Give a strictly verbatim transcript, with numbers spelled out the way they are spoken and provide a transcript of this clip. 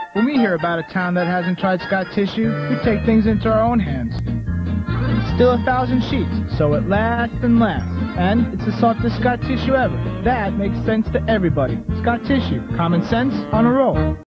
When we hear about a town that hasn't tried Scott Tissue, we take things into our own hands. Still a thousand sheets, so it lasts and lasts. And it's the softest Scott Tissue ever. That makes sense to everybody. Scott Tissue, common sense on a roll.